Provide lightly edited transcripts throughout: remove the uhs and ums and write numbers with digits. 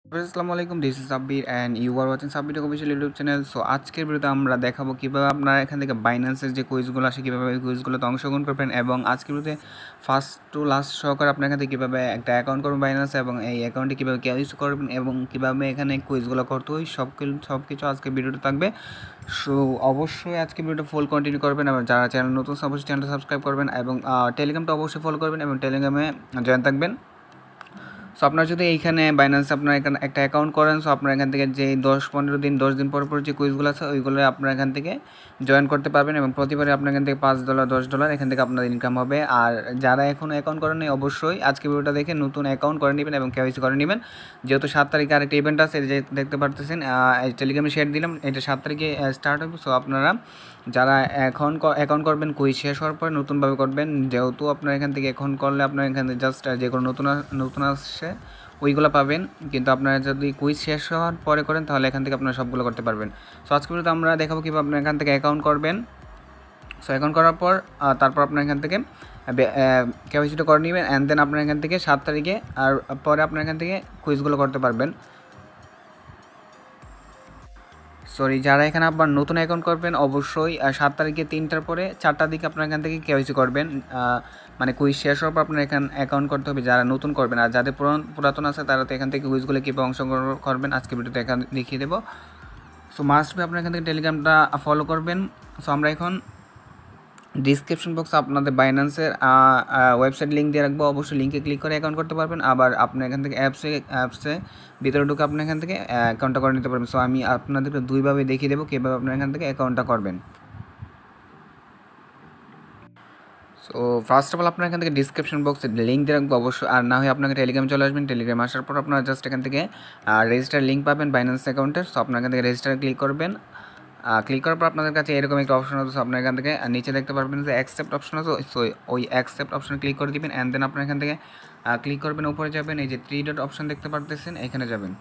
আসসালামু আলাইকুম, this is Sabbir and you are watching Sabbir official YouTube channel. So আজকের ভিডিওতে আমরা দেখাবো কীভাবে আপনারা এখান থেকে বাইন্যান্সের যে কুইজগুলো আসে কীভাবে ওই কুইজগুলোতে অংশগ্রহণ করবেন, এবং আজকের ভিডিওতে ফার্স্ট টু লাস্ট সহকারে আপনার এখান থেকে কীভাবে একটা অ্যাকাউন্ট করবেন বাইন্যান্সে, এবং এই অ্যাকাউন্টে কীভাবে কেওয়াইসি করবেন এবং কীভাবে এখানে কুইজগুলো করতে হয় সব কিছু আজকের ভিডিওতে থাকবে। সো অবশ্যই আজকে ভিডিওটা ফুল কন্টিনিউ করবেন, এবং যারা চ্যানেল নতুন অবশ্যই চ্যানেলটা সাবস্ক্রাইব করবেন, এবং টেলিগ্রামটা অবশ্যই ফলো করবেন এবং টেলিগ্রামে জয়েন থাকবেন। সো আপনার যদি এইখানে বাইন্যান্সে আপনার এখানে একটা অ্যাকাউন্ট করেন, সো আপনার এখান থেকে যে 10-15 দিন পর যে কুইজগুলো আছে ওইগুলো আপনার এখান থেকে জয়েন করতে পারবেন, এবং প্রতিবারে আপনার এখান থেকে $5 $10 এখান থেকে আপনার ইনকাম হবে। আর যারা এখনও অ্যাকাউন্ট করেন নাই অবশ্যই আজকে ভিডিওটা দেখে নতুন অ্যাকাউন্ট করে নেবেন এবং কেওয়াইসি করে নেবেন। যেহেতু 7 তারিখে আরেকটা ইভেন্ট আছে, যে দেখতে পারতেছেন টেলিগ্রামে শেয়ার দিলাম, এটা 7 তারিখে স্টার্ট হবে। সো আপনারা যারা এখন অ্যাকাউন্ট করবেন কুইজ শেষ হওয়ার পরে নতুনভাবে করবেন, যেহেতু আপনার এখান থেকে এখন করলে আপনার এখান থেকে জাস্ট যে কোনো নতুন আসছে ওইগুলো পাবেন, কিন্তু আপনারা যদি কুইজ শেষ হওয়ার পরে করেন তাহলে এখান থেকে আপনারা সবগুলো করতে পারবেন। সো আজকে ভিডিওতে আমরা দেখাবো কীভাবে আপনার এখান থেকে অ্যাকাউন্ট করবেন। সো অ্যাকাউন্ট করার পর তারপর আপনার এখান থেকে কেওয়াইসিটা করে নেবেন, অ্যান্ড দেন আপনার এখান থেকে 7 তারিখে আর পরে আপনার এখান থেকে কুইজগুলো করতে পারবেন। যারা এখানে আপনার নতুন অ্যাকাউন্ট করবেন অবশ্যই 7 তারিখে 3টার পরে 4টার দিকে আপনার এখান থেকে কেওয়াইসি করবেন, মানে কুইজ শেষ হওয়ার পর আপনার এখানে অ্যাকাউন্ট করতে হবে যারা নতুন করবেন। আর যাদের পুরাতন আছে তারা তো এখান থেকে কুইজগুলো কীভাবে অংশগ্রহণ করবেন আজকে ভিডিওতে এখানে দেখিয়ে দেবো। সো মাস্ট বি আপনার এখান থেকে টেলিগ্রামটা ফলো করবেন। সো আমরা এখন ডিসক্রিপশন বক্সে আপনাদের বাইন্যান্সের ওয়েবসাইট লিঙ্ক দিয়ে রাখবো, অবশ্যই লিঙ্কে ক্লিক করে অ্যাকাউন্ট করতে পারবেন। আবার আপনি এখান থেকে অ্যাপসে ভিতরে ঢুকে আপনি এখান থেকে অ্যাকাউন্টটা করে নিতে পারবেন। সো আমি আপনাদেরকে দুইভাবে দেখিয়ে দেবো কীভাবে আপনার এখান থেকে অ্যাকাউন্টটা করবেন। সো ফার্স্ট অফ অল আপনার এখান থেকে ডিসক্রিপশন বক্সে লিঙ্ক দিয়ে রাখবো অবশ্যই, আর না হয় আপনাকে টেলিগ্রামে চলে আসবেন। টেলিগ্রামে আসার পর আপনারা জাস্ট এখান থেকে রেজিস্টার লিঙ্ক পাবেন বাইন্যান্স অ্যাকাউন্টের। সো আপনার এখান থেকে রেজিস্টার ক্লিক করবেন। ক্লিক করার পর আপনাদের কাছে এরকম একটা অপশন আছে, আপনার এখান থেকে নিচে দেখতে পারবেন যে অ্যাকসেপ্ট অপশন আছে। সো ওই অ্যাকসেপ্ট অপশনে ক্লিক করে দিবেন, অ্যান্ড দেন আপনার এখান থেকে ক্লিক করবেন, উপরে যাবেন, এই যে 3 ডট অপশন দেখতে পারতেছেন এখানে যাবেন।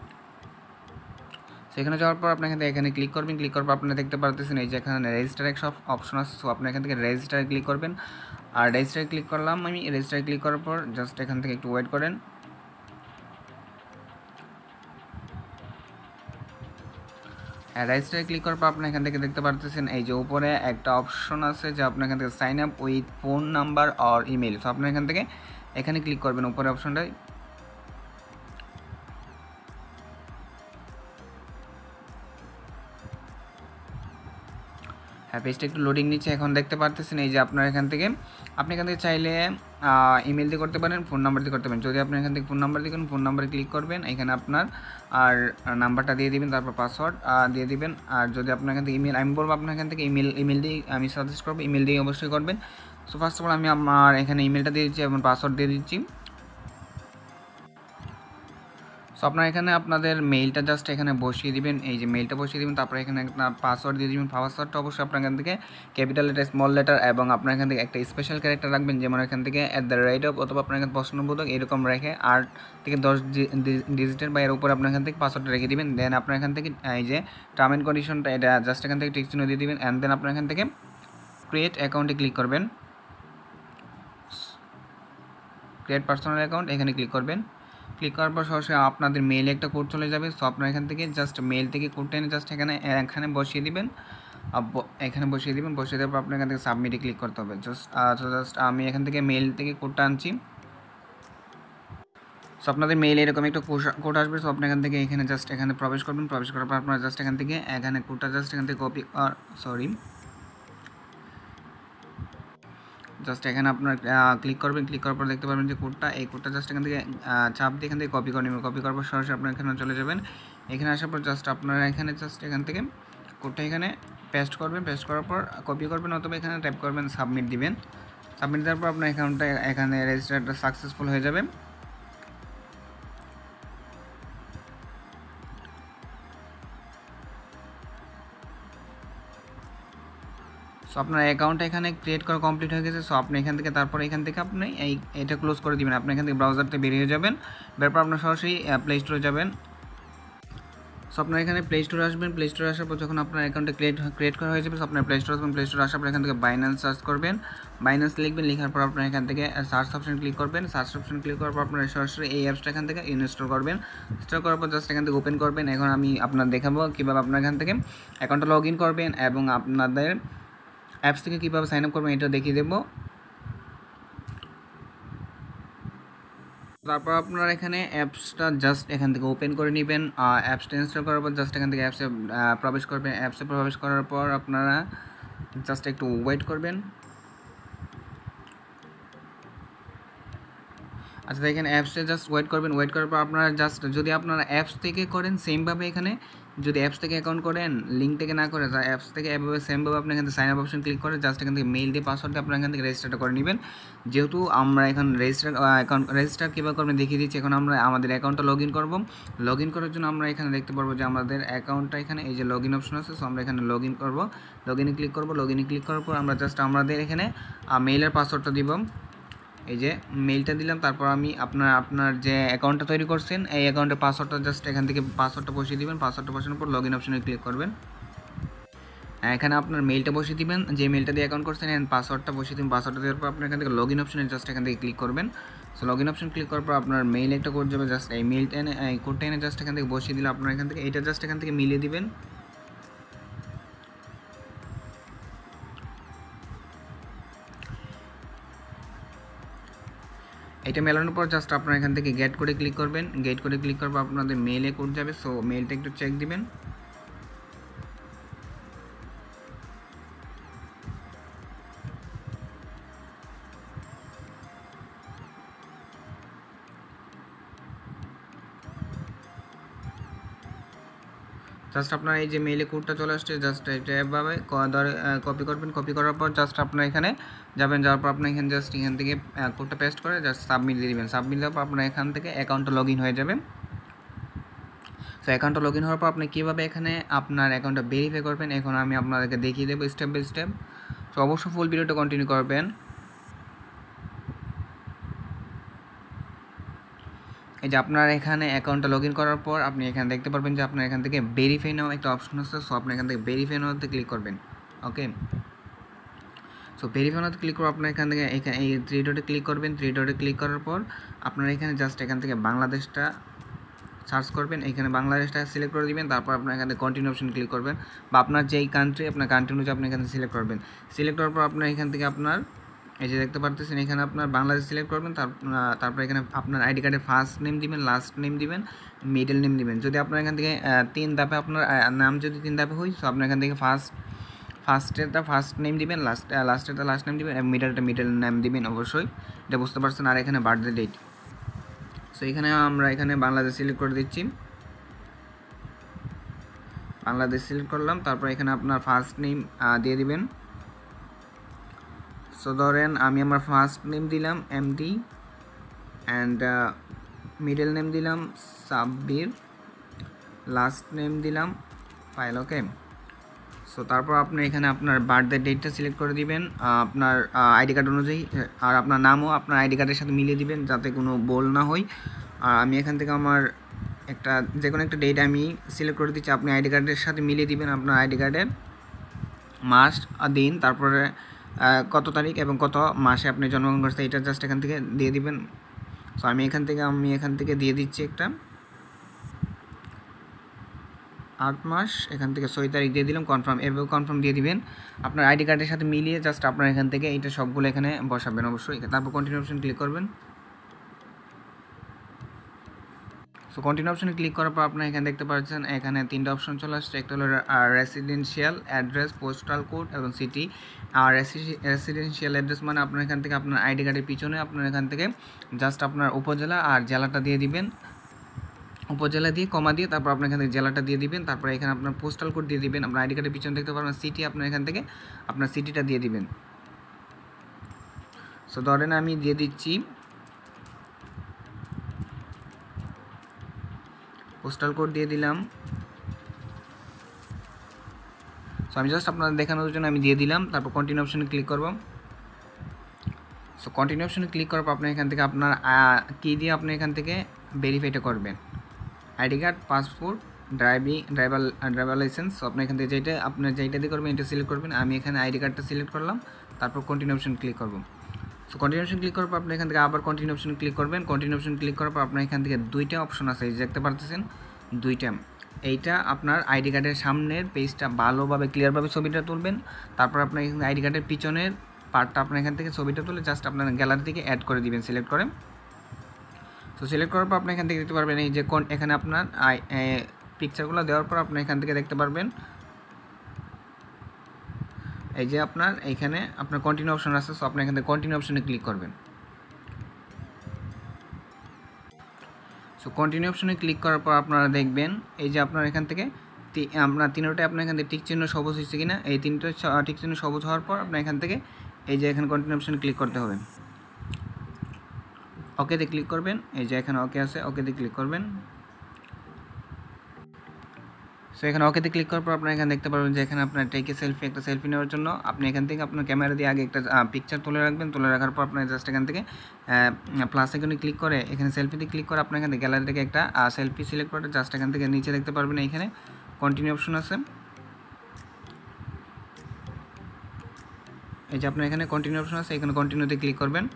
সেখানে যাওয়ার পর আপনি এখান থেকে এখানে ক্লিক করবেন। ক্লিক করার পর আপনারা দেখতে পারতেছেন এই যে এখানে রেজিস্টার একটা অপশন আছে। সো আপনি এখান থেকে রেজিস্টারে ক্লিক করবেন, আর রেজিস্টারে ক্লিক করলাম আমি। রেজিস্টারে ক্লিক করার পর জাস্ট এখান থেকে একটু ওয়েট করেন। হ্যাঁ, রেজিস্টারে ক্লিক করার পর আপনি এখান থেকে দেখতে পারতেছেন এই যে উপরে একটা অপশন আছে যে আপনার এখান থেকে sign up with phone number or email. So আপনি এখান থেকে এখানে ক্লিক করবেন উপরে অপশনটায়। হ্যাঁ, পেজটা একটু লোডিং নিচ্ছে। এখন দেখতে পারতেছেন এই যে আপনার এখান থেকে চাইলে ইমেল দিয়ে করতে পারেন, ফোন নাম্বার দিয়ে করতে পারেন। যদি আপনি এখান থেকে ফোন নাম্বার দিয়ে করেন, ফোন নাম্বারে ক্লিক করবেন, এখানে আপনার আর নাম্বারটা দিয়ে দিবেন, তারপর পাসওয়ার্ড দিয়ে দিবেন। আর যদি আপনার এখান থেকে ইমেল, আমি বলবো আপনার এখান থেকে ইমেল দিয়ে আমি সাজেস্ট করবো, ইমেল দিয়ে অবশ্যই করবেন। সো ফার্স্ট অফ অল আমি আমার এখানে ইমেলটা দিয়ে দিচ্ছি এবং পাসওয়ার্ড দিয়ে দিচ্ছি। সো আপনার এখানে আপনাদের মেইলটা জাস্ট এখানে বসিয়ে দিবেন, এই যে মেইলটা বসিয়ে দিবেন, তারপরে এখানে একটা পাসওয়ার্ড দিয়ে দিবেন। পাসওয়ার্ডটা অবশ্যই আপনার এখান থেকে ক্যাপিটাল লেটার, স্মল লেটার, এবং আপনার এখান থেকে একটা স্পেশাল ক্যারেক্টার রাখবেন, যেমন এখান থেকে @, অথবা আপনার এখানে প্রশ্নবোধক এরকম রেখে 8 থেকে 10 ডিজিটের বা এর উপরে আপনার এখান থেকে পাসওয়ার্ডটা রেখে দিবেন। দেন আপনার এখান থেকে এই যে টার্ম অ্যান্ড কন্ডিশনটা এটা জাস্ট এখান থেকে টিক চিহ্ন দিয়ে দিবেন, অ্যান্ড দেন আপনার এখান থেকে ক্রিয়েট অ্যাকাউন্টে ক্লিক করবেন। ক্রিয়েট পার্সোনাল অ্যাকাউন্ট এখানে ক্লিক করবেন। ক্লিক করার পর সরাসরি আপনাদের মেইলে একটা কোড চলে যাবে। সো আপনার এখান থেকে জাস্ট মেইল থেকে কোডটা এনে জাস্ট এখানে বসিয়ে দিবেন। বসিয়ে দেওয়ার পর আপনার এখান থেকে সাবমিটে ক্লিক করতে হবে। জাস্ট আমি এখান থেকে মেইল থেকে কোডটা আনছি। সো আপনাদের মেইলে এরকম একটা কোড আসবে। সো আপনি এখান থেকে জাস্ট এখানে প্রবেশ করবেন। প্রবেশ করার পর আপনারা জাস্ট এখান থেকে কোডটা জাস্ট এখান থেকে জাস্ট এখানে আপনার ক্লিক করবেন। ক্লিক করার পর দেখতে পারবেন যে এই কোডটা জাস্ট এখান থেকে চাপ দিয়ে এখান থেকে কপি করে নেবেন। কপি করার পর সরাসরি আপনার এখানে চলে যাবেন। এখানে আসার পর জাস্ট আপনারা এখান থেকে কোডটা এখানে পেস্ট করবেন। পেস্ট করার পর কপি করবেন, অথবা এখানে টাইপ করবেন, সাবমিট দিবেন। সাবমিট দেওয়ার পর আপনার অ্যাকাউন্টটা এখানে রেজিস্টারটা সাকসেসফুল হয়ে যাবে। সো আপনার অ্যাকাউন্টটা এখানে ক্রিয়েট করা কমপ্লিট হয়ে গেছে। সো আপনি এখান থেকে আপনি এটা ক্লোজ করে দিবেন। আপনি এখান থেকে ব্রাউজারতে বেরিয়ে যাবেন। বের পর আপনার সরাসরি প্লে স্টোরে যাবেন। সো আপনার এখানে প্লে স্টোরে আসবেন, প্লে স্টোরে আসার পর যখন আপনার অ্যাকাউন্টে ক্রিয়েট করা হয়ে যাবে, সো আপনার প্লে স্টোরে আসবেন, প্লে স্টোরে আসার পর এখান থেকে বাইন্যান্স সার্চ করবেন, বাইন্যান্স লিখবেন, লেখার পর আপনার এখান থেকে সার্চ অপশন ক্লিক করবেন, সার্চ অপশন ক্লিক করার পর আপনার সরাসরি এই অ্যাপসটা এখান থেকে ইনস্টল করবেন, ইনস্টল করার পর জাস্ট এখান থেকে ওপেন করবেন। এখন আমি আপনার দেখাবো কীভাবে আপনার এখান থেকে অ্যাকাউন্টটা লগ ইন করবেন এবং আপনাদের অ্যাপস থেকে কীভাবে সাইন আপ করবেন এটা দেখিয়ে দেবো। তারপর আপনার এখানে অ্যাপসটা জাস্ট এখান থেকে ওপেন করে নেবেন, অ্যাপসটা ইনস্টল করার পর জাস্ট এখান থেকে অ্যাপসে প্রবেশ করবেন। অ্যাপসে প্রবেশ করার পর আপনারা জাস্ট একটু ওয়েট করবেন। আচ্ছা দেখেন অ্যাপসে জাস্ট ওয়েট করবেন, ওয়েট করার পর আপনারা জাস্ট যদি আপনারা অ্যাপস থেকে করেন সেমভাবে এখানে যদি অ্যাপস থেকে অ্যাকাউন্ট করেন লিঙ্ক থেকে না করে অ্যাপস থেকে এভাবে সেমভাবে আপনি এখান থেকে সাইন আপ অপশন ক্লিক করে জাস্ট এখান থেকে মেইল দিয়ে পাসওয়ার্ড দিয়ে আপনার এখান থেকে রেজিস্টারটা করে নেবেন। যেহেতু আমরা এখন রেজিস্টার কীভাবে করবেন দেখিয়ে দিচ্ছি। এখন আমরা আমাদের অ্যাকাউন্টটা লগ ইন করবো। লগ ইন করার জন্য আমরা এখানে দেখতে পারবো যে আমাদের অ্যাকাউন্টটা এখানে এই যে লগ ইন অপশন আছে, সো আমরা এখানে লগ ইন করবো, লগ ইনে ক্লিক করবো। লগ ইনে ক্লিক করার পর আমরা জাস্ট আমাদের এখানে মেইলের পাসওয়ার্ডটা দিব, এই যে মেইলটা দিলাম। তারপর আমি আপনার যে অ্যাকাউন্টটা তৈরি করছেন এই অ্যাকাউন্টের পাসওয়ার্ডটা জাস্ট এখান থেকে পাসওয়ার্ডটা বসিয়ে দিবেন। পাসওয়ার্ডটা বসানোর পর লগ ইন অপশনে ক্লিক করবেন। এখানে আপনার মেইলটা বসিয়ে দিবেন, যে মেইলটা দিয়ে অ্যাকাউন্ট করছেন এন্ড পাসওয়ার্ডটা বসিয়ে দিবেন। পাসওয়ার্ডটা দেওয়ার পর আপনার এখান থেকে লগ ইন অপশনে জাস্ট এখান থেকে ক্লিক করবেন। So log in option click করার পর আপনার মেইল একটা কোড যাবে, জাস্ট এই মেইলটা এনে এই কোডটা এনে জাস্ট এখান থেকে বসিয়ে দিলে আপনার এখান থেকে এটা জাস্ট এখান থেকে মিলিয়ে দিবেন। এটা মেলানোর পর জাস্ট আপনার এখান থেকে গেট করে ক্লিক করবেন। গেট করে ক্লিক করার পর আপনাদের মেইলে কোড যাবে, সো মেইলটা একটু চেক দিবেন। জাস্ট আপনার এই যে মেইলে কোডটা চলে আসছে, জাস্ট এটা এভাবে কপি করবেন। কপি করার পর জাস্ট আপনার এখানে যাবেন, যাওয়ার পর আপনার এখানে জাস্ট এখান থেকে কোডটা পেস্ট করে জাস্ট সাবমিট দিয়ে দেবেন। সাবমিট দেওয়ার পর আপনার এখান থেকে অ্যাকাউন্টটা লগ ইন হয়ে যাবে। সো অ্যাকাউন্টটা লগ ইন হওয়ার পর আপনি কীভাবে এখানে আপনার অ্যাকাউন্টটা ভেরিফাই করবেন এখন আমি আপনাদেরকে দেখিয়ে দেবো স্টেপ বাই স্টেপ। সো অবশ্যই ফুল ভিডিওটা কন্টিনিউ করবেন। এই যে আপনার এখানে অ্যাকাউন্টটা লগ ইন করার পর আপনি এখানে দেখতে পারবেন যে আপনার এখান থেকে ভেরিফাই নাও একটা অপশন আছে, সো আপনি এখান থেকে ভেরিফাই নাওতে ক্লিক করবেন। ওকে, সো ভেরিফাই নাওতে ক্লিক করে আপনার এখান থেকে এই থ্রি ডটে ক্লিক করবেন। থ্রি ডটে ক্লিক করার পর আপনার এখানে জাস্ট এখান থেকে বাংলাদেশটা সার্চ করবেন, এখানে বাংলাদেশটা সিলেক্ট করে দিবেন। তারপর আপনার এখানে কন্টিনিউ অপশন ক্লিক করবেন, বা আপনার যেই কান্ট্রি আপনার কান্ট্রি অনুযায়ী আপনি এখানে সিলেক্ট করবেন। সিলেক্ট করার পর আপনার এখান থেকে আপনার এই যে দেখতে পারতেছেন এখানে আপনার বাংলাদেশ সিলেক্ট করবেন। তারপর এখানে আপনার আইডি কার্ডের ফার্স্ট নেম দিবেন, লাস্ট নেম দিবেন, মিডল নেম দিবেন। যদি আপনার এখান থেকে 3 ধাপে আপনার নাম যদি 3 ধাপে হয়, সো আপনার এখান থেকে ফার্স্টেরটা ফার্স্ট নেম দিবেন, লাস্টেরটা লাস্ট নেম দিবেন এবং মিডলটা মিডল নেম দিবেন। অবশ্যই এটা বুঝতে পারছেন। আর এখানে বার্থডে ডেট, সো এখানে আমরা এখানে বাংলাদেশ সিলেক্ট করে দিচ্ছি, বাংলাদেশ সিলেক্ট করলাম। তারপর এখানে আপনার ফার্স্ট নেম দিয়ে দিবেন। সো ধরেন আমি আমার ফার্স্ট নেম দিলাম এমডি অ্যান্ড মিডল নেম দিলাম সাব্বির, লাস্ট নেম দিলাম ফাইল। ওকে, সো তারপর আপনি এখানে আপনার বার্থডে ডেটটা সিলেক্ট করে দিবেন আপনার আইডি কার্ড অনুযায়ী, আর আপনার নামও আপনার আইডি কার্ডের সাথে মিলিয়ে দিবেন যাতে কোনো ভুল না হয়। আর আমি এখান থেকে আমার একটা যে কোনো একটা ডেট আমি সিলেক্ট করে দিচ্ছি, আপনি আইডি কার্ডের সাথে মিলিয়ে দিবেন আপনার আইডি কার্ডের মাস দিন, তারপরে কত তারিখ এবং কত মাসে আপনি জন্মগ্রহণ করছেন এটা জাস্ট এখান থেকে দিয়ে দিবেন। সো আমি এখান থেকে দিয়ে দিচ্ছি একটা 8 মাস, এখান থেকে 6 তারিখ দিয়ে দিলাম, কনফার্ম। এভাবে কনফার্ম দিয়ে দিবেন আপনার আইডি কার্ডের সাথে মিলিয়ে। জাস্ট আপনার এখান থেকে এইটা সবগুলো এখানে বসাবেন অবশ্যই। তারপর কন্টিনিউ অপশন ক্লিক করবেন। সো কন্টিনিউ অপশনে ক্লিক করার পর আপনার এখানে দেখতে পাচ্ছেন এখানে 3টা অপশন চলে আসছে। একটা হলো রেসিডেন্সিয়াল অ্যাড্রেস, পোস্টাল কোড এবং সিটি। আর রেসিডেন্সিয়াল অ্যাড্রেস মানে আপনার এখান থেকে আপনার আইডি কার্ডের পিছনে আপনার এখান থেকে জাস্ট আপনার উপজেলা আর জেলাটা দিয়ে দিবেন, উপজেলা দিয়ে কমা দিয়ে তারপর আপনার এখান থেকে জেলাটা দিয়ে দিবেন। তারপরে এখানে আপনার পোস্টাল কোড দিয়ে দিবেন। আপনার আইডি কার্ডের পিছনে দেখতে পারবেন সিটি, আপনার এখান থেকে আপনার সিটিটা দিয়ে দিবেন। সো ধরেন আমি দিয়ে দিচ্ছি পোস্টাল কোড দিয়ে দিলাম। সো আমি জাস্ট আপনাদের দেখানোর জন্য আমি দিয়ে দিলাম। তারপর কন্টিনিউ অপশনে ক্লিক করব। সো কন্টিনিউ অপশনে ক্লিক করার পর আপনি এখান থেকে আপনার কি দিয়ে আপনি এখান থেকে ভেরিফাইটা করবেন, ID card, passport driver licence. So আপনি এখান থেকে যেইটা দিয়ে করবেন এটা সিলেক্ট করবেন। আমি এখানে আইডি কার্ডটা সিলেক্ট করলাম, তারপর কন্টিনিউ অপশন ক্লিক করব। সো কন্টিনিউ অপশন ক্লিক করার পর আপনি এখান থেকে আবার কন্টিনিউ অপশন ক্লিক করবেন। কন্টিনিউ অপশন ক্লিক করার পর আপনার এখান থেকে দুইটা অপশন আছে, এই যে দেখতে পারতেছেন দুইটা। এইটা আপনার আইডি কার্ডের সামনের পেজটা ভালোভাবে ক্লিয়ারভাবে ছবিটা তুলবেন, তারপর আপনার এখানে আইডি কার্ডের পিছনের পার্টটা আপনার এখান থেকে ছবিটা তুলে জাস্ট আপনার গ্যালারি থেকে অ্যাড করে দিবেন সিলেক্ট করে। সো সিলেক্ট করার পর আপনি এখান থেকে দেখতে পারবেন এই যে এখানে আপনার পিকচারগুলো দেওয়ার পর আপনি এখান থেকে দেখতে পারবেন এই যে আপনার এইখানে আপনার কন্টিনিউ অপশন আছে। সো আপনি এখান থেকে কন্টিনিউ অপশনে ক্লিক করবেন। সো কন্টিনিউ অপশনে ক্লিক করার পর আপনারা দেখবেন এই যে আপনার এখান থেকে আপনার তিনটায় আপনার এখান থেকে টিক চিহ্ন সবুজ হয়েছে কিনা, এই তিনটা টিক চিহ্ন সবুজ হওয়ার পর আপনার এখান থেকে এই যে এখানে কন্টিনিউ অপশনে ক্লিক করতে হবে। ওকেতে ক্লিক করবেন, এই যে এখানে ওকে আছে, ওকেতে ক্লিক করবেন। সো এখানে ওকেতে ক্লিক করার পর আপনারা এখানে দেখতে পারবেন যে এখানে আপনার টেক একটা সেলফি নেওয়ার জন্য আপনি এখান থেকে আপনার ক্যামেরা দিয়ে আগে একটা পিকচার তুলে রাখবেন। তুলে রাখার পর আপনার জাস্ট এখান থেকে প্লাস আইকনে ক্লিক করে এখানে সেলফিতে ক্লিক করে আপনার এখান থেকে গ্যালারি থেকে একটা সেলফি সিলেক্ট করে জাস্ট এখান থেকে নিচে দেখতে পারবেন এইখানে কন্টিনিউ অপশন আছে। এই যে আপনার এখানে কন্টিনিউ অপশন আছে, এখানে কন্টিনিউতে ক্লিক করবেন।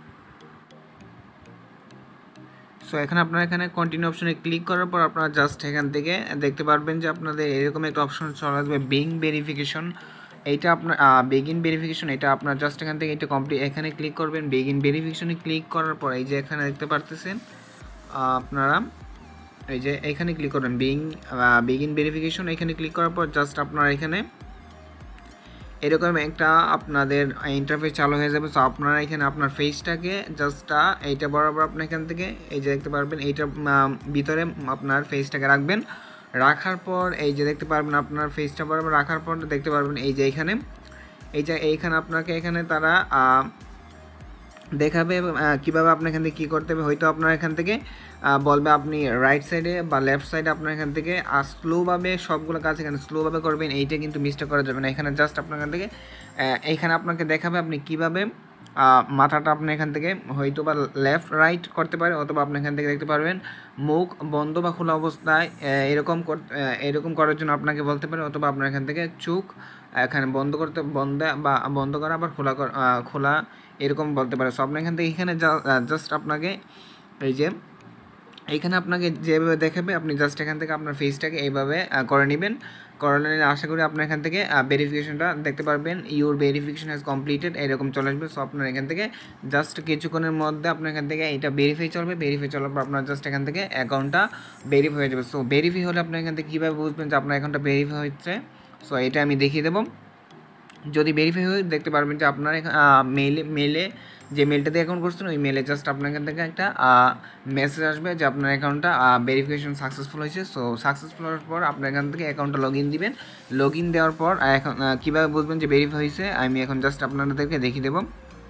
সো এখানে আপনারা এখানে কন্টিনিউ অপশনে ক্লিক করার পর আপনারা জাস্ট এখান থেকে দেখতে পারবেন যে আপনাদের এরকম একটা অপশন চলে আসবে বিং ভেরিফিকেশন। এইটা আপনার বিগিন ভেরিফিকেশন, এটা আপনার জাস্ট এখান থেকে এটা কমপ্লিট এখানে ক্লিক করবেন। বিগিন ভেরিফিকেশনে ক্লিক করার পর এই যে এখানে দেখতে পারতেছেন আপনারা এই যে এখানে ক্লিক করবেন বিগিন ভেরিফিকেশন। এখানে ক্লিক করার পর জাস্ট আপনারা এখানে এরকম একটা আপনাদের ইন্টারফেস চালু হয়ে যাবে। সো আপনারা এখানে আপনার ফেসটাকে জাস্ট এইটা বরাবর আপনার এখান থেকে এই যে দেখতে পারবেন এইটার ভিতরে আপনার ফেসটাকে রাখবেন। রাখার পর এই যে দেখতে পারবেন আপনার ফেসটা বরাবর রাখার পর দেখতে পারবেন এই যে এইখানে আপনাকে এখানে তারা দেখাবে কীভাবে আপনার এখান থেকে কী করতে হবে। হয়তো আপনার এখান থেকে বলবে আপনি রাইট সাইডে বা লেফট সাইডে আপনার এখান থেকে স্লোভাবে সবগুলো কাজ এখানে স্লোভাবে করবেন, এইটা কিন্তু মিসটা করা যাবে না। এখানে জাস্ট আপনার এখান থেকে এইখানে আপনাকে দেখাবে আপনি কীভাবে মাথাটা আপনি এখান থেকে হয়তো বা লেফট রাইট করতে পারে, অথবা আপনি এখান থেকে দেখতে পারবেন মুখ বন্ধ বা খোলা অবস্থায় এরকম করার জন্য আপনাকে বলতে পারে, অথবা আপনার এখান থেকে চোখ এখানে বন্ধ করা আবার খোলা এরকম বলতে পারে। সো আপনার এখান থেকে এখানে জাস্ট আপনাকে এই যে এইখানে আপনাকে যেভাবে দেখাবে আপনি জাস্ট এখান থেকে আপনার ফেসটাকে এইভাবে করে নেবেন। করে নিলে আশা করি আপনার এখান থেকে ভেরিফিকেশনটা দেখতে পারবেন, ইউর ভেরিফিকেশন হ্যাজ কমপ্লিটেড এরকম চলে আসবে। সো আপনার এখান থেকে জাস্ট কিছুক্ষণের মধ্যে আপনার এখান থেকে এটা ভেরিফাই চলবে। ভেরিফাই চলার পর আপনার জাস্ট এখান থেকে অ্যাকাউন্টটা ভেরিফাই হয়ে যাবে। সো ভেরিফাই হলে আপনার এখান থেকে কীভাবে বুঝবেন যে আপনার অ্যাকাউন্টটা ভেরিফাই হচ্ছে, সো এটা আমি দেখিয়ে দেবো। যদি ভেরিফাই হয়ে দেখতে পারবেন যে আপনার মেলে যে মেলটা দিয়ে অ্যাকাউন্ট করছেন ওই মেলে জাস্ট আপনার এখান থেকে একটা মেসেজ আসবে যে আপনার অ্যাকাউন্টটা ভেরিফিকেশন সাকসেসফুল হয়েছে। সো সাকসেসফুল হওয়ার পর আপনার এখান থেকে অ্যাকাউন্টটা লগ ইন দিবেন। লগ ইন দেওয়ার পর এখন কীভাবে বুঝবেন যে ভেরিফাই হয়েছে আমি এখন জাস্ট আপনাদেরকে দেখিয়ে দেবো।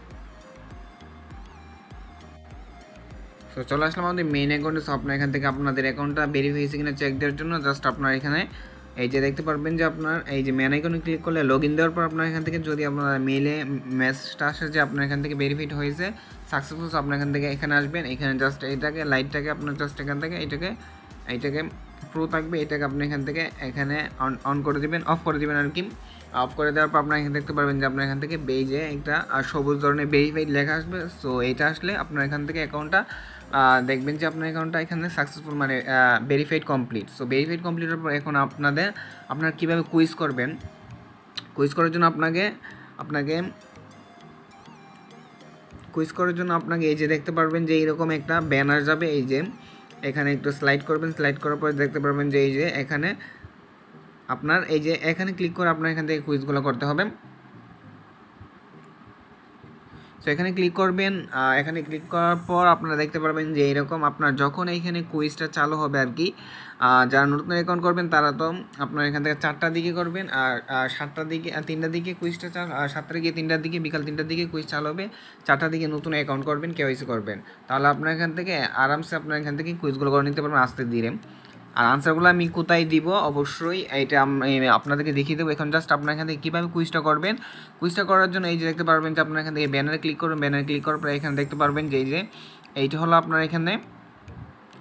সো চলে আসলাম আমাদের মেইন অ্যাকাউন্টে। সো আপনার এখান থেকে আপনাদের অ্যাকাউন্টটা ভেরিফাই হয়েছে কিনা চেক দেওয়ার জন্য জাস্ট আপনার এখানে এই যে দেখতে পারবেন যে আপনার এই যে মেন আইকনে ক্লিক করলে লগ ইন দেওয়ার পর আপনার এখান থেকে যদি আপনার মেলে মেসেজটা আসে যে আপনার এখান থেকে ভেরিফাইড হয়েছে সাকসেসফুল, আপনার এখান থেকে এখানে আসবেন। এখানে জাস্ট এইটাকে লাইটটাকে আপনার জাস্ট এখান থেকে এইটাকে প্রো থাকবে, এটাকে আপনি এখান থেকে এখানে অন করে দেবেন, অফ করে দেবেন আর কি। অফ করে দেওয়ার পর আপনার এখানে দেখতে পারবেন যে আপনার এখান থেকে বেজে একটা সবুজ ধরনের ভেরিফাইড লেখা আসবে। সো এইটা আসলে আপনার এখান থেকে অ্যাকাউন্টটা দেখবেন যে আপনার অ্যাকাউন্টটা এখানে সাকসেসফুল মানে ভেরিফাইড কমপ্লিট। সো ভেরিফাইড কমপ্লিটের পর এখন আপনার কীভাবে কুইজ করবেন, কুইজ করার জন্য আপনাকে কুইজ করার জন্য আপনাকে এই যে দেখতে পারবেন যে এইরকম একটা ব্যানার যাবে। এই যে এখানে একটু স্লাইড করবেন, স্লাইড করার পরে দেখতে পারবেন যে এই যে এখানে আপনার এই যে এখানে ক্লিক করে আপনার এখান থেকে কুইজগুলো করতে হবে। সো এখানে ক্লিক করবেন। এখানে ক্লিক করার পর আপনারা দেখতে পারবেন যে এইরকম আপনার যখন এইখানে কুইজটা চালু হবে আর কি, যারা নতুন অ্যাকাউন্ট করবেন তারা তো আপনার এখান থেকে 4টার দিকে করবেন, আর 7টার দিকে 3টার দিকে কুইজটা 7টার দিকে 3টার দিকে বিকাল 3টার দিকে কুইজ চালু হবে। 4টার দিকে নতুন অ্যাকাউন্ট করবেন, কেওয়াইসি করবেন, তাহলে আপনার এখান থেকে আরামসে আপনার এখান থেকে কুইজগুলো করে নিতে পারবেন আস্তে ধীরে। আর আনসারগুলো আমি কোথায় দিব অবশ্যই এটা আমি আপনাদেরকে দেখিয়ে দেবো। এখন জাস্ট আপনার এখান থেকে কীভাবে কুইজটা করবেন, কুইজটা করার জন্য এই যে দেখতে পারবেন যে আপনার এখান থেকে ব্যানারে ক্লিক করবেন। ব্যানারে ক্লিক করার পর এখানে দেখতে পারবেন যে এই যে এইটা হলো আপনার এখানে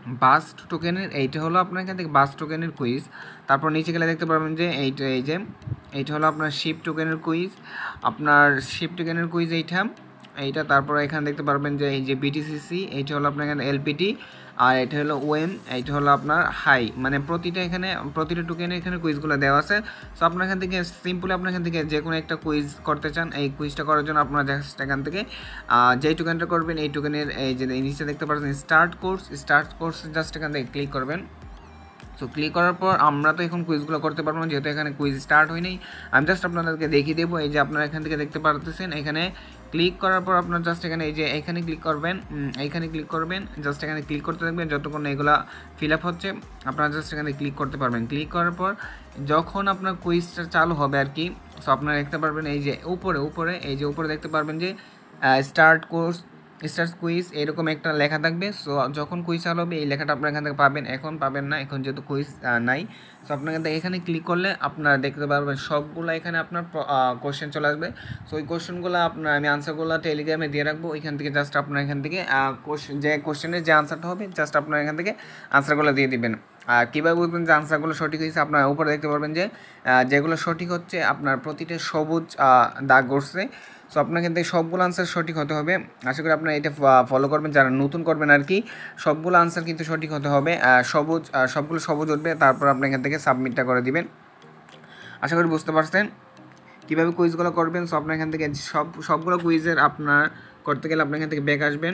বাস্ট টোকেনের এইটা হলো আপনার এখান থেকে বাস্ট টোকেনের কুইজ। তারপর নিচে গেলে দেখতে পারবেন যে এইটা হলো আপনার শিপ টোকেনের কুইজ, আপনার শিপ টোকেনের কুইজ এইটা। তারপর এখানে দেখতে পারবেন যে এই যে বিটিসিসি, এইটা হলো আপনার এখানে এলপিটি, আর এটা হলো ওএম, এইটা হলো আপনার হাই। মানে প্রতিটা টোকেনে এখানে কুইজগুলো দেওয়া আছে। সো আপনার এখান থেকে সিম্পলি আপনার এখান থেকে যে কোনো একটা কুইজ করতে চান, এই কুইজটা করার জন্য আপনারা জাস্ট এখান থেকে যেই টোকেনটা করবেন এই টোকেনের এই যে নিচে দেখতে পাচ্ছেন স্টার্ট কোর্স জাস্ট এখান থেকে ক্লিক করবেন। সো ক্লিক করার পর আমরা তো এখন কুইজগুলো করতে পারবো না, যেহেতু এখানে কুইজ স্টার্ট হয়নি। আমি জাস্ট আপনাদেরকে দেখিয়ে দেবো। এই যে আপনারা এখান থেকে দেখতে পারতেছেন, এখানে ক্লিক করার পর আপনার জাস্ট এখানে এই যে এখানে ক্লিক করবেন, জাস্ট এখানে ক্লিক করতে থাকবেন যতক্ষণ এগুলো ফিল আপ হচ্ছে। আপনারা জাস্ট এখানে ক্লিক করতে পারবেন। ক্লিক করার পর যখন আপনার কুইজটা চালু হবে আর কি, সো আপনারা দেখতে পারবেন এই যে উপরে এই যে উপরে দেখতে পারবেন যে স্টার্ট কুইজ এরকম একটা লেখা থাকবে। সো যখন কুইজ চালু হবে এই লেখাটা আপনার এখান থেকে পাবেন, এখন পাবেন না, এখন যেহেতু কুইজ নাই। সো আপনার এখান থেকে এখানে ক্লিক করলে আপনারা দেখতে পারবেন সবগুলো এখানে আপনার কোশ্চেন চলে আসবে। সো ওই কোশ্চেনগুলো আমি আনসারগুলো টেলিগ্রামে দিয়ে রাখবো, ওইখান থেকে জাস্ট আপনার এখান থেকে যে কোশ্চেনের যে আনসারটা হবে জাস্ট আপনার এখান থেকে আনসারগুলো দিয়ে দিবেন। আর কীভাবে বুঝবেন যে আনসারগুলো সঠিক হয়েছে, আপনার উপরে দেখতে পারবেন যে যেগুলো সঠিক হচ্ছে আপনার প্রতিটা সবুজ দাগ করছে। সো আপনার এখান থেকে সবগুলো আনসার সঠিক হতে হবে। আশা করি আপনারা এটা ফলো করবেন, যারা নতুন করবেন আর কি। সবগুলো আনসার কিন্তু সঠিক হতে হবে, সবগুলো সবুজ উঠবে, তারপর আপনি এখান থেকে সাবমিটটা করে দিবেন। আশা করি বুঝতে পারছেন কীভাবে কুইজগুলো করবেন। সো আপনার এখান থেকে সবগুলো কুইজের আপনার করতে গেলে আপনার এখান থেকে ব্যাক আসবেন।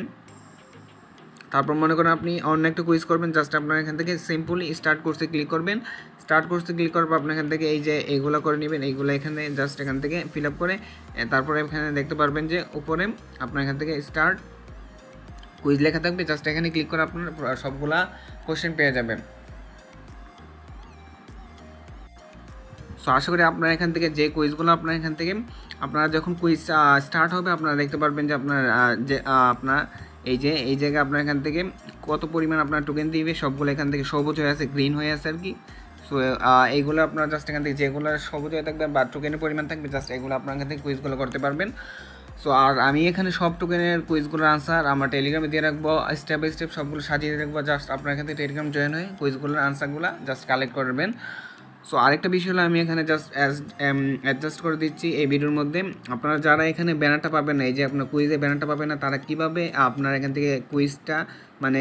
তারপর মনে করেন আপনি অন্য একটা কুইজ করবেন, জাস্ট আপনার এখান থেকে সিম্পলি স্টার্ট কোর্সে ক্লিক করবেন। স্টার্ট কোর্সে ক্লিক করার পর আপনার এখান থেকে এই যে এইগুলো করে নেবেন, এইগুলো এখানে জাস্ট এখান থেকে ফিল আপ করে তারপরে এখানে দেখতে পারবেন যে উপরে আপনার এখান থেকে স্টার্ট কুইজ লেখা থাকবে, জাস্ট এখানে ক্লিক করে আপনার সবগুলা কোশ্চেন পেয়ে যাবেন। সো আশা করি আপনারা এখান থেকে যে কুইজগুলো আপনারা এখান থেকে আপনারা যখন কুইজ স্টার্ট হবে আপনারা দেখতে পারবেন যে আপনার আপনার এই জায়গায় আপনার এখান থেকে কত পরিমাণ আপনার টোকেন দিবে, সবগুলো এখান থেকে সবুজ হয়ে আছে, গ্রিন হয়ে আছে আর কি। সো এইগুলো আপনারা জাস্ট এখান থেকে যেগুলো সবুজ হয়ে থাকবে বা টোকেনের পরিমাণ থাকবে জাস্ট এগুলো আপনার এখান থেকে কুইজগুলো করতে পারবেন। সো আর আমি এখানে সব টোকেনের কুইজগুলোর আনসার আমার টেলিগ্রামে দিয়ে রাখবো, স্টেপ বাই স্টেপ সবগুলো সাজিয়ে রাখবো। জাস্ট আপনার এখান থেকে টেলিগ্রাম জয়েন হয়ে কুইজগুলোর আনসারগুলো জাস্ট কালেক্ট করবেন। সো আরেকটা বিষয় হলো আমি এখানে জাস্ট অ্যাডজাস্ট করে দিচ্ছি এই ভিডিওর মধ্যে। আপনারা যারা এখানে ব্যানারটা পাবেন না, এই যে আপনার কুইজে ব্যানারটা পাবেন না, তারা কীভাবে আপনার এখান থেকে কুইজটা মানে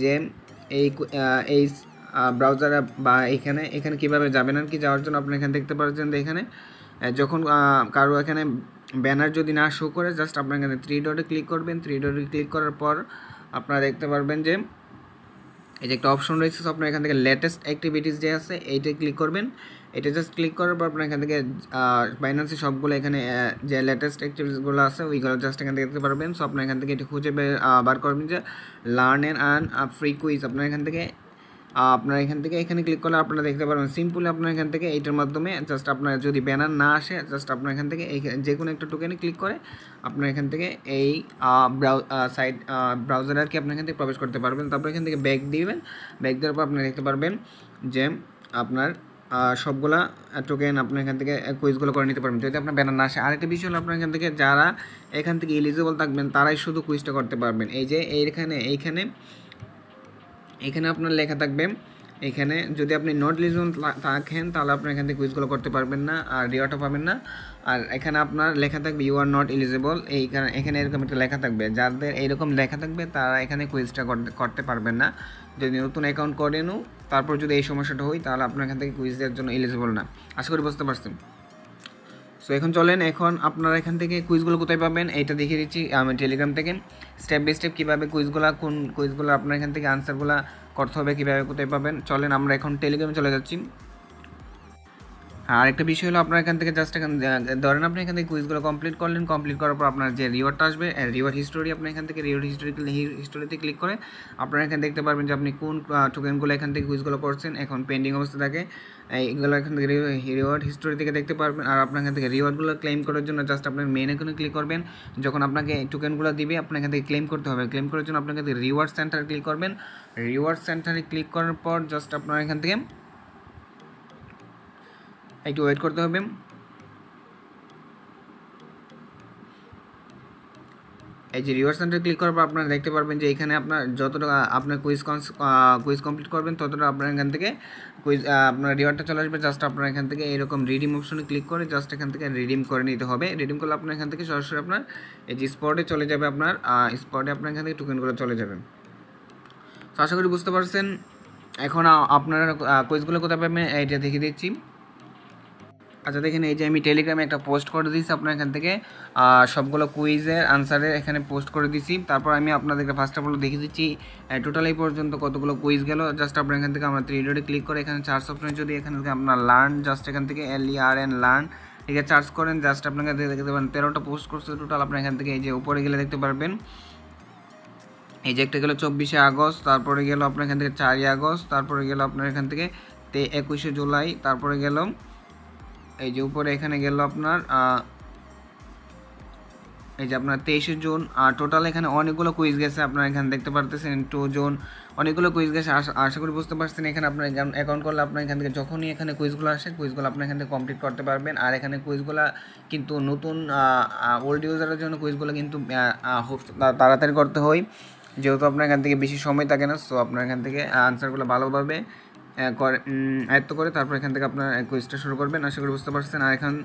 এই ব্রাউজারে বা এখানে কীভাবে যাবেন আর কি। যাওয়ার জন্য আপনি এখানে দেখতে পাচ্ছেন যে এখানে যখন কারো এখানে ব্যানার যদি না শো করে জাস্ট আপনার এখানে 3 ডটে ক্লিক করবেন। 3 ডটে ক্লিক করার পর আপনারা দেখতে পারবেন যে এই যে একটা অপশন রয়েছে। সো আপনার এখান থেকে লেটেস্ট অ্যাক্টিভিটিস যে আছে এইটাই ক্লিক করবেন। এটা জাস্ট ক্লিক করার পর আপনার এখান থেকে বাইন্যান্সে সবগুলো এখানে যে লেটেস্ট অ্যাক্টিভিটিসগুলো আছে ওইগুলো জাস্ট এখান থেকে দেখতে পারবেন। সো আপনার এখান থেকে এটা খুঁজে বার করবেন যে learn and earn free quiz. আপনার এখান থেকে এখানে ক্লিক করলে আপনারা দেখতে পারবেন সিম্পলি আপনার এখান থেকে এইটার মাধ্যমে জাস্ট আপনার যদি ব্যানার না আসে জাস্ট আপনার এখান থেকে যে কোনো একটা টোকেনে ক্লিক করে আপনার এখান থেকে এই ব্রাউজারে আর কি আপনার এখান থেকে প্রবেশ করতে পারবেন। তারপর এখান থেকে ব্যাক দিবেন। ব্যাক দেওয়ার পর আপনারা দেখতে পারবেন যে আপনার সবগুলা টোকেন আপনার এখান থেকে কুইজগুলো করে নিতে পারবেন যদি আপনার ব্যানার না আসে। আরেকটা বিষয় হলো আপনার এখান থেকে যারা এখান থেকে এলিজিবল থাকবেন তারাই শুধু কুইজটা করতে পারবেন। এই যে এখানে আপনার লেখা থাকবে, এখানে যদি আপনি নট এলিজিবল থাকেন তাহলে আপনার এখান থেকে কুইজগুলো করতে পারবেন না আর রিওয়ার্ডও পাবেন না। আর এখানে আপনার লেখা থাকবে ইউ আর নট এলিজিবল, এখানে এরকম একটা লেখা থাকবে। যাদের এইরকম লেখা থাকবে তারা এখানে কুইজটা করতে পারবেন না। যদি নতুন অ্যাকাউন্ট করেনও তারপর যদি এই সমস্যাটা হয় তাহলে আপনার এখান থেকে কুইজের জন্য এলিজিবল না। আশা করি বুঝতে পারছেন। সো এখন চলেন, এখন আপনারা এখান থেকে কুইজগুলো কোথায় পাবেন এইটা দেখিয়ে দিচ্ছি আমি টেলিগ্রাম থেকে স্টেপ বাই স্টেপ কীভাবে কোন কুইজগুলো আপনার এখান থেকে আনসারগুলো করতে হবে, কীভাবে কোথায় পাবেন। চলেন আমরা এখন টেলিগ্রামে চলে যাচ্ছি। আর একটা বিষয় হলো আপনার এখান থেকে জাস্ট ধরেন আপনি এখান থেকে কুইজগুলো কমপ্লিট করলেন, কমপ্লিট করার পর আপনার যে রিওয়ার্ডটা আসবে রিওয়ার্ড হিস্টোরি, আপনি এখান থেকে রিওয়ার্ড হিস্টোরিতে ক্লিক করে আপনারা এখানে দেখতে পারবেন যে আপনি কোন টোকেনগুলো এখান থেকে কুইজগুলো করছেন এখন পেন্ডিং অবস্থা থাকে, এইগুলো এখান থেকে রিওয়ার্ড হিস্টোরি থেকে দেখতে পারবেন। আর আপনার এখান থেকে রিওয়ার্ডগুলো ক্লেম করার জন্য জাস্ট আপনার মেন এখানে ক্লিক করবেন। যখন আপনাকে টোকেনগুলো দিবে আপনার এখান থেকে ক্লেম করতে হবে। ক্লেম করার জন্য আপনার এখান থেকে রিওয়ার্ড সেন্টারে ক্লিক করবেন। রিওয়ার্ড সেন্টারে ক্লিক করার পর জাস্ট আপনার এখান থেকে একটু ওয়েট করতে হবে। এই যে রিওয়ার্ড সেন্টারে ক্লিক করার পর আপনারা দেখতে পারবেন যে এখানে আপনার যতটা আপনার কুইজ কমপ্লিট করবেন ততটা আপনার এখান থেকে কুইজ আপনার রিওয়ার্ডটা চলে আসবে। জাস্ট আপনার এখান থেকে এরকম রিডিম অপশনে ক্লিক করে জাস্ট এখান থেকে রিডিম করে নিতে হবে। রিডিম করলে আপনার এখান থেকে সরাসরি আপনার এই যে স্পটে চলে যাবে, আপনার স্পটে আপনার এখান থেকে টোকেনগুলো চলে যাবে। তো আশা করি বুঝতে পারছেন। এখন আপনারা কুইজগুলো কোথায় পাবেন এইটা দেখিয়ে দিচ্ছি। আচ্ছা দেখেন, এই যে আমি টেলিগ্রামে একটা পোস্ট করে দিয়েছি, আপনার এখান থেকে সবগুলো কুইজের আনসারে এখানে পোস্ট করে দিয়েছি। তারপর আমি আপনাদেরকে ফার্স্ট অফ অল দেখিয়ে দিচ্ছি টোটাল এই পর্যন্ত কতগুলো কুইজ গেল। জাস্ট আপনার এখান থেকে আমরা থ্রি ডটে ক্লিক করে এখানে চার্জ অপশনে যদি এখান থেকে আপনার লার্ন, জাস্ট এখান থেকে LEARN লার্ন ঠিক আছে চার্জ করেন, জাস্ট আপনাকে দেখতে পারেন 13টা পোস্ট করছে টোটাল। আপনার এখান থেকে এই যে উপরে গেলে দেখতে পারবেন এই যে একটা গেল 24শে আগস্ট, তারপরে গেল আপনার এখান থেকে 4ই আগস্ট, তারপরে গেল আপনার এখান থেকে 21শে জুলাই, তারপরে গেল এই যে উপরে এখানে গেল আপনার এই যে আপনার 23শে জুন। টোটাল এখানে অনেকগুলো কুইজ গেছে, আপনারা এখানে দেখতে পারতেছেন 2 জুন অনেকগুলো কুইজ গেছে। আশা করি বুঝতে পারছেন। এখানে আপনার অ্যাকাউন্ট করলে আপনার এখান থেকে যখনই এখানে কুইজগুলো আসে কুইজগুলো আপনার এখান থেকে কমপ্লিট করতে পারবেন। আর এখানে কুইজগুলো কিন্তু নতুন ওল্ড ইউজারের জন্য কুইজগুলো কিন্তু খুব তাড়াতাড়ি করতে হয়, যেহেতু আপনার এখান থেকে বেশি সময় থাকে না। সো আপনার এখান থেকে আনসারগুলো ভালোভাবে আয়ত্ত করে তারপর এখান থেকে আপনার কুইজটা শুরু করবেন। আশা করি বুঝতে পারছেন। আর এখন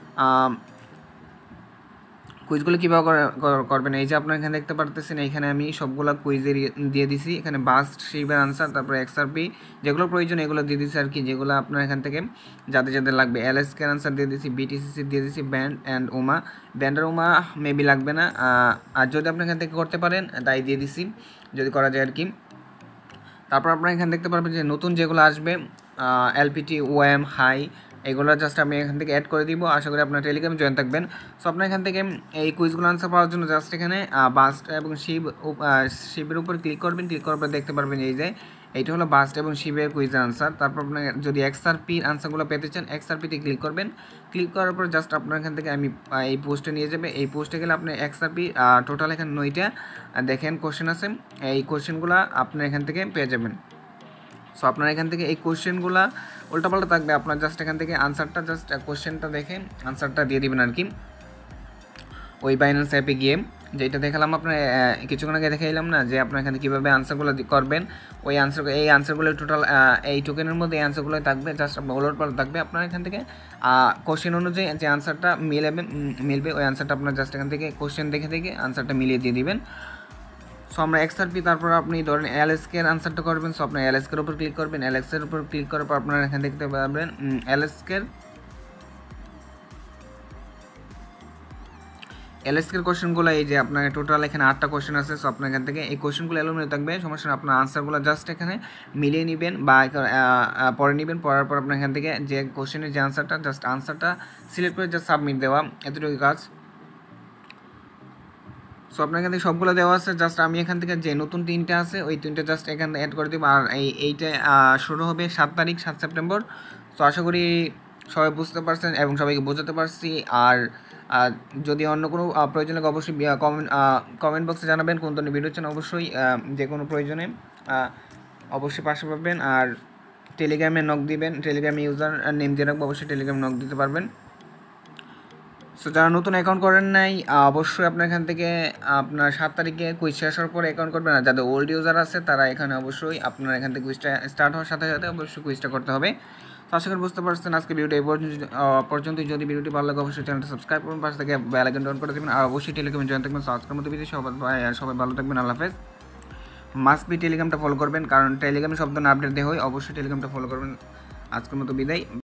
কুইজগুলো কীভাবে করবেন, এই যে আপনার এখানে দেখতে পারতেছেন এইখানে আমি সবগুলো কুইজের দিয়ে দিছি। এখানে বাস্ট, শিবের আনসার, তারপরে XRP যেগুলো প্রয়োজন এগুলো দিয়ে দিছি আর কি, যেগুলো আপনার এখান থেকে যাদের যাদের লাগবে। LSK আনসার দিয়ে দিছি, BTCC দিয়ে দিছি, ব্যান্ড অ্যান্ড ওমা। ব্যান্ড আর ওমা মেবি লাগবে না, আর যদি আপনি এখান থেকে করতে পারেন তাই দিয়ে দিছি, যদি করা যায় আর কি। তারপর আপনারা এখানে দেখতে পারবেন যে নতুন যেগুলো আসবে LPT, OM, হাই এগুলো জাস্ট আমি এখান থেকে অ্যাড করে দিব। আশা করি আপনার টেলিগ্রামে জয়েন থাকবেন। সো আপনার এখান থেকে এই কুইজগুলো আনসার পাওয়ার জন্য জাস্ট এখানে বাস্ট এবং শিবের উপর ক্লিক করবেন। ক্লিক করার পর দেখতে পারবেন এই যে এইটা হলো বাস্ট এবং শিবের কুইজের আনসার। তারপর আপনার যদি XRPর আনসারগুলো পেতে চান XRPতে ক্লিক করবেন। ক্লিক করার পর জাস্ট আপনার এখান থেকে আমি এই পোস্টে নিয়ে যাবে। এই পোস্টে গেলে আপনি XRP টোটাল এখানে 9টা দেখেন কোশ্চেন আছে, এই কোশ্চেনগুলো আপনার এখান থেকে পেয়ে যাবেন। সো আপনার এখান থেকে এই কোশ্চেনগুলো উল্টাপাল্টা থাকবে, আপনার জাস্ট এখান থেকে আনসারটা জাস্ট কোশ্চেনটা দেখে আনসারটা দিয়ে দিবেন আর কি। ওই বাইন্যান্স অ্যাপে গিয়ে যেটা দেখালাম আপনার কিছুক্ষণ আগে দেখাইলাম না, যে আপনার এখানে কীভাবে আনসারগুলো করবেন, ওই এই আনসারগুলো টোটাল এই টোকেনের মধ্যে এই আনসারগুলো থাকবে, জাস্ট উলটপাল্টা থাকবে। আপনার এখান থেকে কোশ্চেন অনুযায়ী যে আনসারটা মিলবে ওই আনসারটা আপনার জাস্ট এখান থেকে কোশ্চেন দেখে আনসারটা মিলিয়ে দিয়ে দিবেন। সো আমরা XRP, তারপর আপনি ধরেন LSK এর আনসারটা করবেন। সো আপনার LSK এর উপর ক্লিক করবেন। LSK এর উপর ক্লিক করার পর আপনারা এখানে দেখতে পাবেন LSK এর কোশ্চেনগুলো, এই যে আপনার টোটাল এখানে 8টা কোশ্চেন আছে। সো আপনার এখান থেকে এই কোশ্চেনগুলো এলোমেলো থাকবে, সমস্যা না, আপনার আনসারগুলো জাস্ট এখানে মিলিয়ে নেবেন বা পড়ে নেবেন। পড়ার পর আপনার এখান থেকে যে কোশ্চেনের যে আনসারটা জাস্ট আনসারটা সিলেক্ট করে জাস্ট সাবমিট দেওয়া, এতটুকু কাজ। সো আপনার এখান থেকে সবগুলো দেওয়া আছে, জাস্ট আমি এখান থেকে যে নতুন 3টা আছে ওই 3টা জাস্ট এখানে অ্যাড করে দেবো। আর এইটা শুরু হবে 7 সেপ্টেম্বর। সো আশা করি সবাই বুঝতে পারছেন এবং সবাইকে বোঝাতে পারছি। আর যদি অন্য কোনো প্রয়োজনে অবশ্যই কমেন্ট বক্সে জানাবেন, কোন ধরনের ভিডিও চান অবশ্যই যে কোনো প্রয়োজনে অবশ্যই পাশে পাবেন। আর টেলিগ্রামে নক দিবেন, টেলিগ্রামে ইউজার নেম দিয়ে রাখবো, অবশ্যই টেলিগ্রামে নক দিতে পারবেন। সো যারা নতুন অ্যাকাউন্ট করেন নাই অবশ্যই আপনার এখান থেকে আপনার 7 তারিখে কুইজ শেষ হওয়ার পরে অ্যাকাউন্ট করবেন। আর যাদের ওল্ড ইউজার আছে তারা এখানে অবশ্যই আপনার এখান থেকে কুইজটা স্টার্ট হওয়ার সাথে সাথে অবশ্যই কুইজটা করতে হবে। তো আশা করি বুঝতে পারছেন আজকে ভিডিওটা এই পর্যন্ত। যদি ভিডিওটি ভালো লাগে অবশ্যই চ্যানেলটা সাবস্ক্রাইব করুন, পাশে থেকে বেল আইকন অন করে দেবেন। আর অবশ্যই টেলিগ্রামে জয়েন থাকবেন। আজকের মতো ভিডিও সবাই ভালো থাকবেন, আল্লাহ হাফেজ। মাস্ট বি টেলিগ্রামটা ফলো করবেন, কারণ টেলিগ্রামে সব ধরনের আপডেট দেওয়া হয়, অবশ্যই টেলিগ্রামটা ফলো করবেন। আজকের মতো বিদায়।